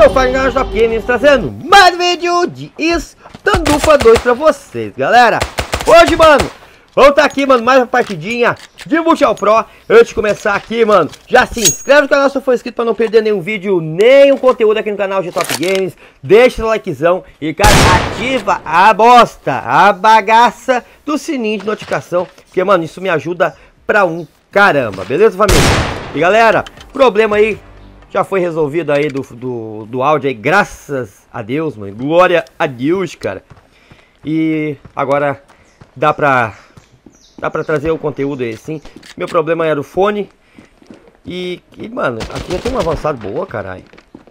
eu sou o Top Games trazendo mais um vídeo de Estandufa 2 pra vocês, galera. Hoje, mano, vamos estar aqui, mano, mais uma partidinha de Mundial Pro. Antes de começar aqui, mano, já se inscreve no canal se for inscrito pra não perder nenhum vídeo, nenhum conteúdo aqui no canal de Top Games. Deixa o likezão e, cara, ativa a bosta, a bagaça do sininho de notificação, porque, mano, isso me ajuda pra um caramba, beleza, família? E, galera, problema aí já foi resolvido aí do áudio aí, graças a Deus, mano. Glória a Deus, cara. E agora dá pra trazer o conteúdo aí, sim. Meu problema era o fone. E mano, aqui já tem uma avançada boa, caralho.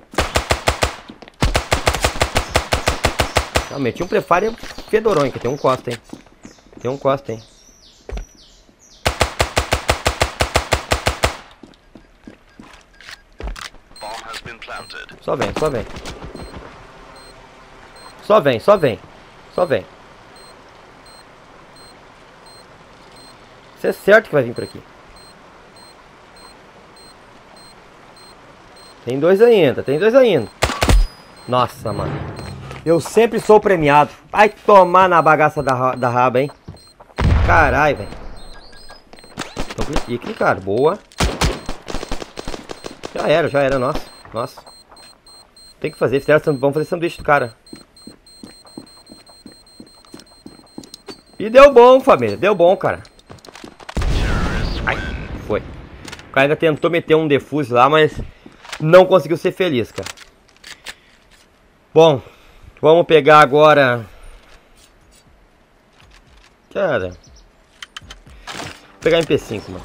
Realmente, tinha um prefire fedorão, que tem um Costa, hein. Tem um Costa, hein. Só vem, só vem. Só vem, só vem. Só vem. Isso é certo que vai vir por aqui. Tem dois ainda, tem dois ainda. Nossa, mano. Eu sempre sou premiado. Vai tomar na bagaça da raba, hein. Caralho, velho. Então clique, cara. Boa. Já era, nossa. Nossa. Tem que fazer, vamos fazer sanduíche do cara. E deu bom, família. Deu bom, cara. Ai, foi. O cara ainda tentou meter um defuse lá, mas não conseguiu ser feliz, cara. Bom, vamos pegar agora. Cara, vou pegar MP5, mano.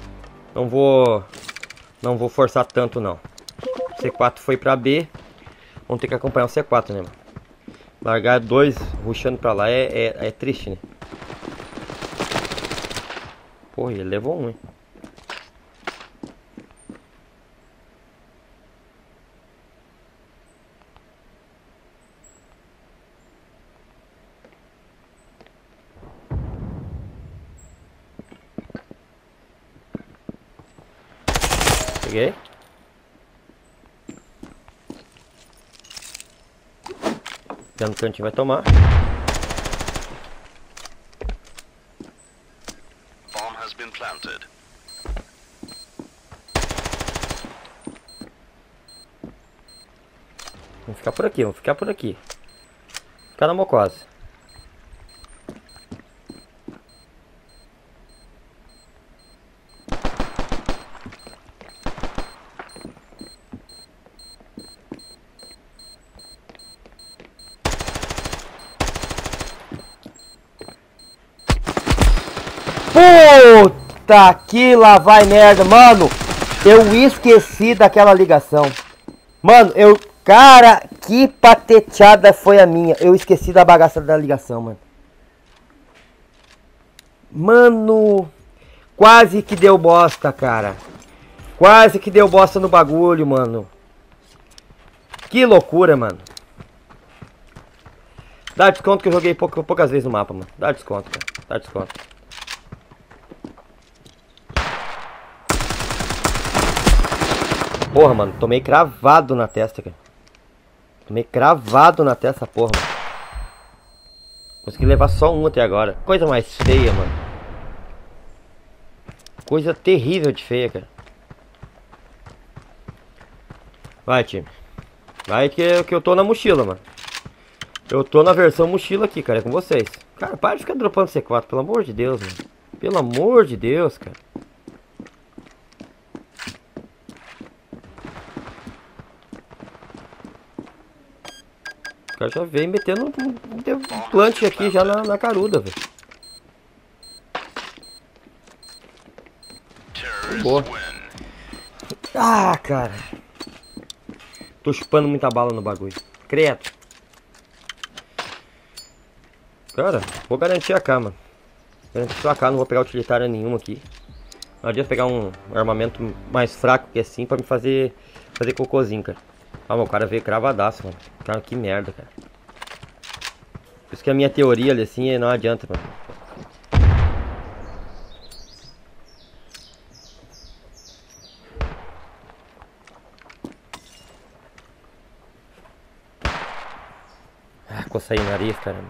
Não vou forçar tanto, não. C4 foi pra B. Vamos ter que acompanhar o C4, né, mano? Largar dois rushando pra lá é triste, né? Porra, ele levou um, hein? Peguei. Já no cantinho vai tomar. Vamos ficar por aqui, vamos ficar por aqui. Ficar na mocosa. Puta que lá vai merda, mano. Eu esqueci daquela ligação. Mano, cara, que pateteada foi a minha. Eu esqueci da bagaça da ligação, mano. Mano, quase que deu bosta, cara. Quase que deu bosta no bagulho, mano. Que loucura, mano. Dá desconto que eu joguei poucas vezes no mapa, mano. Dá desconto, cara. Dá desconto. Porra, mano, tomei cravado na testa, cara. Tomei cravado na testa, porra, mano. Consegui levar só um até agora. Coisa mais feia, mano. Coisa terrível de feia, cara. Vai, time. Vai que eu tô na mochila, mano. Eu tô na versão mochila aqui, cara. É com vocês. Cara, para de ficar dropando C4, pelo amor de Deus, mano. Pelo amor de Deus, cara. O cara já veio metendo um plant aqui já na caruda, velho. Boa. Ah, cara. Tô chupando muita bala no bagulho. Credo. Cara, vou garantir a AK, mano. Garantir só a AK, não vou pegar utilitária nenhuma aqui. Não adianta pegar um armamento mais fraco que assim pra me fazer cocôzinho, cara. Ah, o cara veio cravadaço, mano. Cara, que merda, cara. Por isso que a minha teoria ali assim não adianta, mano. coçar aí o nariz, caramba.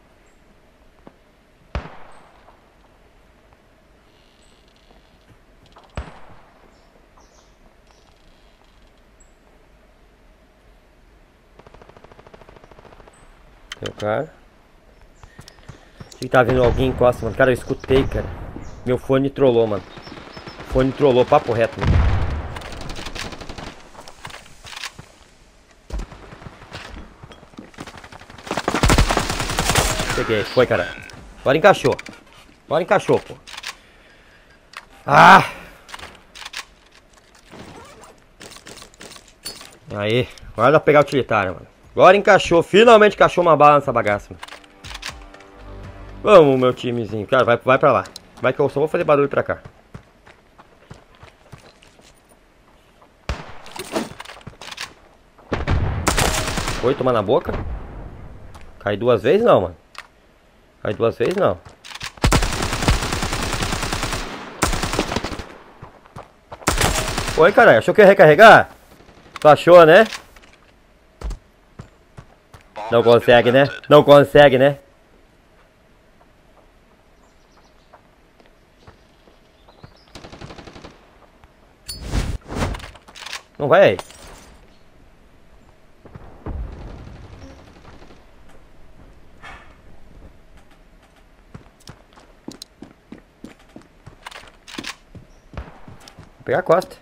Tem o cara. Achei que tava vendo alguém em costa, mano. Cara, eu escutei, cara. Meu fone trollou, mano. Fone trollou, papo reto, mano. Peguei, foi, cara. Agora encaixou. Agora encaixou, pô. Ah! Aí, agora dá pra pegar o utilitário, mano. Agora encaixou, finalmente encaixou uma bala nessa bagaça, mano. Vamos, meu timezinho. Cara, vai pra lá. Vai que eu só vou fazer barulho pra cá. Foi tomar na boca. Cai duas vezes não, mano. Cai duas vezes não. Oi, caralho. Achou que ia recarregar? Tu achou, né? Não consegue, né? Não consegue, né? Não vai aí. Vou pegar a costa.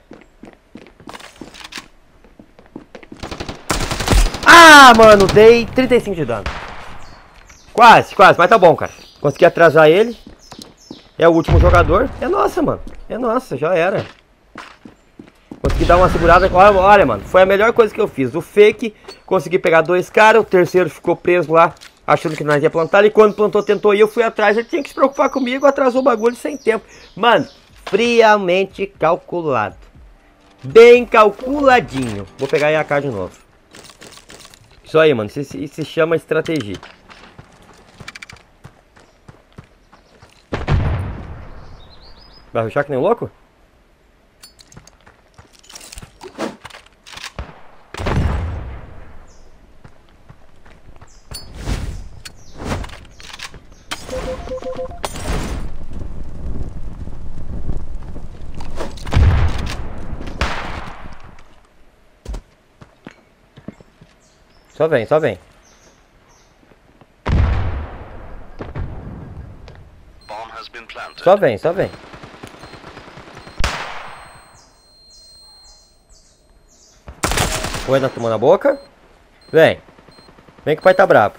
Ah, mano, dei 35 de dano. Quase, quase, mas tá bom, cara. Consegui atrasar ele. É o último jogador. É nossa, mano. É nossa, já era. Consegui dar uma segurada. Olha, mano, foi a melhor coisa que eu fiz. O fake, consegui pegar dois caras. O terceiro ficou preso lá, achando que nós ia plantar. E quando plantou, tentou ir, eu fui atrás. Ele tinha que se preocupar comigo, atrasou o bagulho sem tempo. Mano, friamente calculado. Bem calculadinho. Vou pegar a AK de novo. Isso aí, mano. Isso se chama estratégia. Vai rushar que nem louco? Só vem, só vem. Só vem, só vem. Põe na turma na boca. Vem. Vem que o pai tá bravo.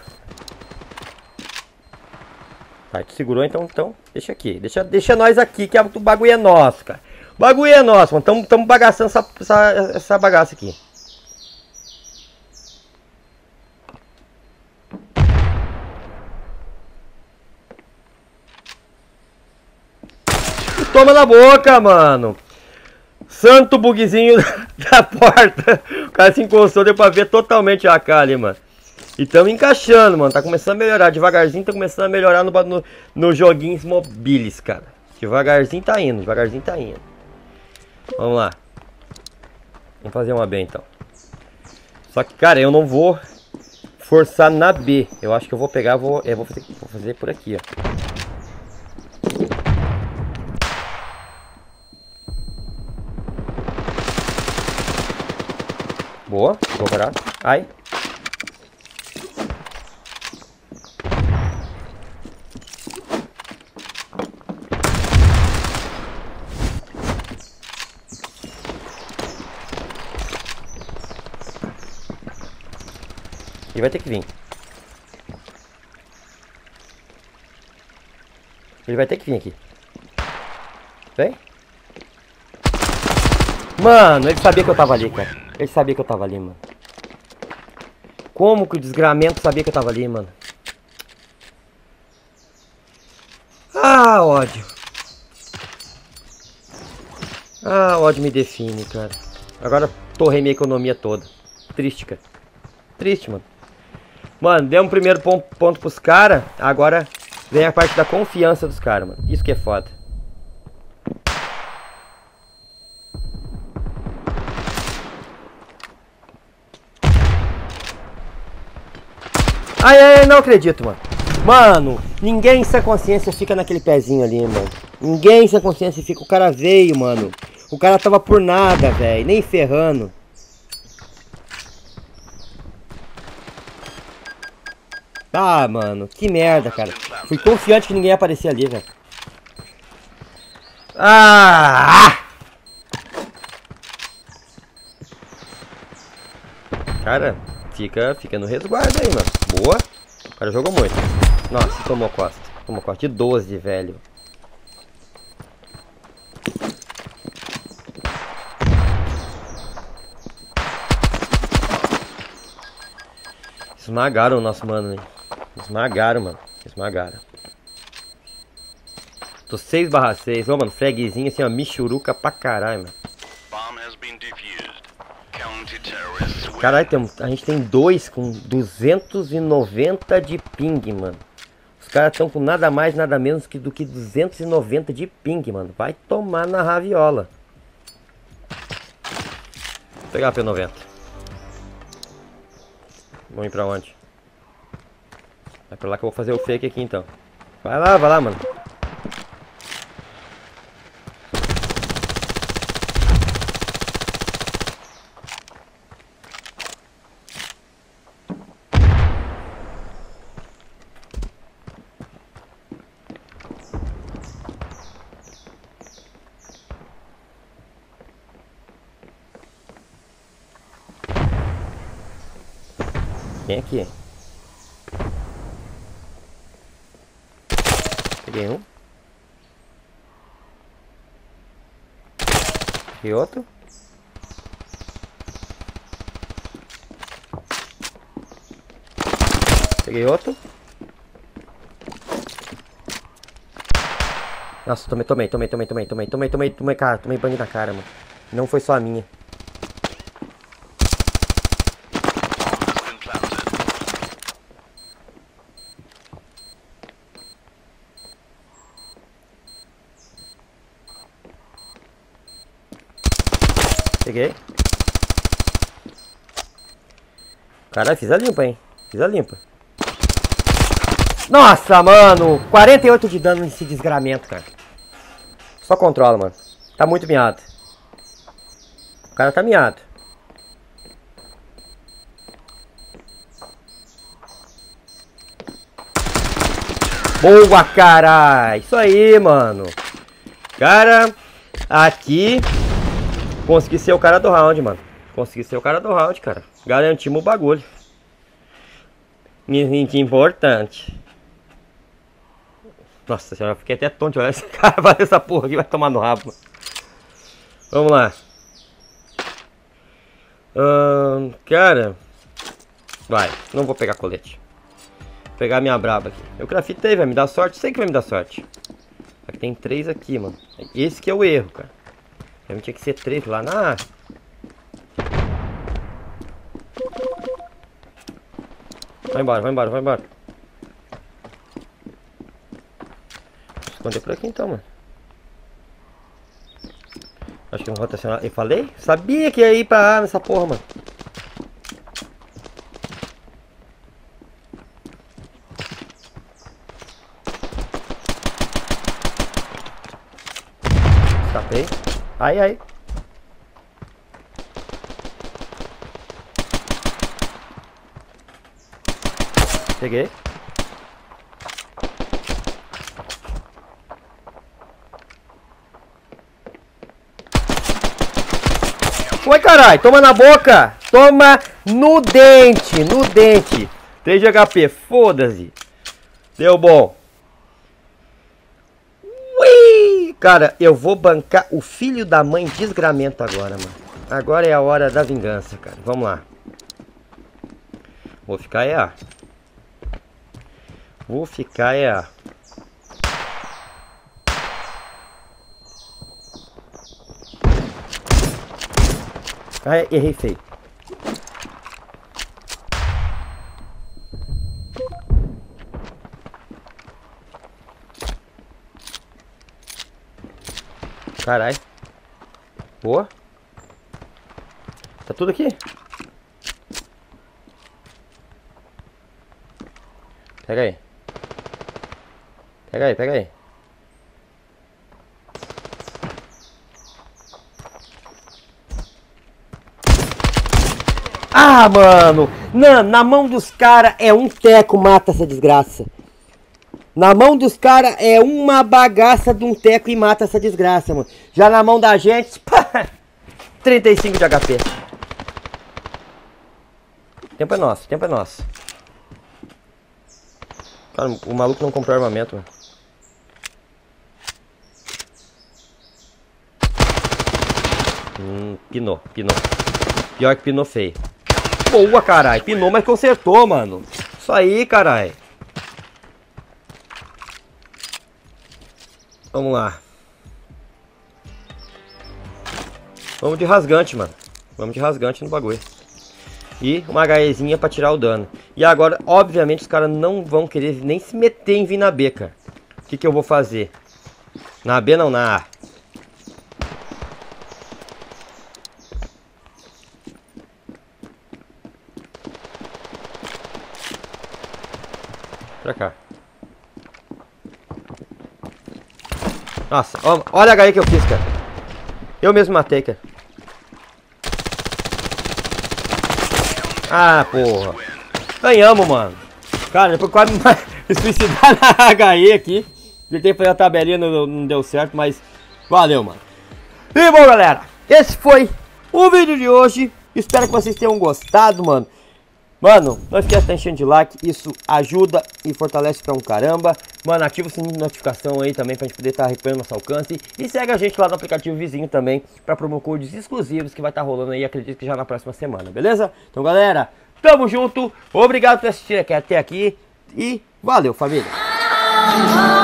Tá, te segurou, então deixa aqui. Deixa nós aqui, que o bagulho é nosso, cara. O bagulho é nosso, mano. Tamo bagaçando essa bagaça aqui. Toma na boca, mano. Santo bugzinho da porta. O cara se encostou, deu pra ver totalmente a AK ali, mano. E tamo encaixando, mano. Tá começando a melhorar. Devagarzinho tá começando a melhorar no joguinhos mobiles, cara. Devagarzinho tá indo, devagarzinho tá indo. Vamos lá. Vamos fazer uma B, então. Só que, cara, eu não vou forçar na B. Eu acho que eu vou pegar, vou fazer por aqui, ó. Boa, vou parar. Ai. Ele vai ter que vir. Ele vai ter que vir aqui. Vem. Mano, ele sabia que eu tava ali, cara. Ele sabia que eu tava ali, mano. Como que o desgramento sabia que eu tava ali, mano? Ah, ódio. Ah, ódio me define, cara. Agora torrei minha economia toda. Triste, cara. Triste, mano. Mano, deu um primeiro ponto pros caras. Agora vem a parte da confiança dos caras, mano. Isso que é foda. Ai, ai, não acredito, mano. Mano, ninguém sem consciência fica naquele pezinho ali, mano. Ninguém sem consciência fica. O cara veio, mano. O cara tava por nada, velho. Nem ferrando. Ah, mano. Que merda, cara. Fui confiante que ninguém ia aparecer ali, velho. Ah! Cara, fica no resguardo aí, mano. Boa. O cara jogou muito. Nossa, tomou costa. Tomou costa de 12, velho. Esmagaram o nosso mano, hein? Esmagaram, mano. Esmagaram. Tô 6/6. Ô, mano, fragzinho assim, ó. Michuruca pra caralho, mano. Caralho, a gente tem 2 com 290 de ping, mano. Os caras estão com nada mais, nada menos do que 290 de ping, mano. Vai tomar na raviola. Vou pegar a P90. Vamos ir pra onde? É pra lá que eu vou fazer o fake aqui, então. Vai lá, mano. Quem aqui? Peguei um. E outro. Peguei outro. Nossa, tomei, cara, tomei bang na cara, mano. Não foi só a minha. Peguei. Caralho, fiz a limpa, hein. Fiz a limpa. Nossa, mano. 48 de dano nesse desgramento, cara. Só controla, mano. Tá muito miado. O cara tá miado. Boa, cara. Isso aí, mano. Cara, aqui... Consegui ser o cara do round, mano. Consegui ser o cara do round, cara. Garantimos o bagulho. Me senti importante. Nossa senhora, eu fiquei até tonto de olhar esse cara fazer essa porra aqui. Vai tomar no rabo, mano. Vamos lá. Cara. Vai, não vou pegar colete. Vou pegar a minha braba aqui. Eu grafitei, vai me dar sorte. Sei que vai me dar sorte. Aqui tem 3 aqui, mano. Esse que é o erro, cara. Tinha que ser 3 lá na... Vai embora. Vou esconder por aqui então, mano. Acho que eu vou rotacionar. Eu falei? Sabia que ia ir pra A nessa porra, mano. Tapei. Ai. Peguei. Oi, caralho. Toma na boca. Toma no dente. 3 de HP. Foda-se. Deu bom. Ui! Cara, eu vou bancar o filho da mãe desgramento agora, mano. Agora é a hora da vingança, cara. Vamos lá. Vou ficar A. Ah, errei feio. Caralho. Boa. Tá tudo aqui? Pega aí. Pega aí, pega aí. Ah, mano! Na mão dos caras é um teco, mata essa desgraça. Na mão dos caras é uma bagaça de um teco e mata essa desgraça, mano. Já na mão da gente, pá, 35 de HP. Tempo é nosso, tempo é nosso. Cara, o maluco não comprou armamento, mano. Pinou. Pior que pinou feio. Boa, caralho. Pinou, mas consertou, mano. Isso aí, caralho. Vamos lá. Vamos de rasgante, mano. Vamos de rasgante no bagulho. E uma HEzinha pra tirar o dano. E agora, obviamente, os caras não vão querer nem se meter em vir na B, cara. O que eu vou fazer? Na B não, na A. Pra cá. Nossa, olha a HE que eu fiz, cara. Eu mesmo matei, cara. Ah, porra. Ganhamos, mano. Cara, depois quase me suicidar na HE aqui. Tentei fazer a tabelinha, não deu certo, mas valeu, mano. E bom, galera, esse foi o vídeo de hoje. Espero que vocês tenham gostado, mano. Mano, não esquece de estar enchendo de like, isso ajuda e fortalece pra um caramba. Mano, ativa o sininho de notificação aí também pra gente poder estar recuperando nosso alcance. E segue a gente lá no aplicativo vizinho também pra promo codes exclusivos que vai estar rolando aí, acredito que já na próxima semana, beleza? Então, galera, tamo junto, obrigado por assistir até aqui e valeu, família!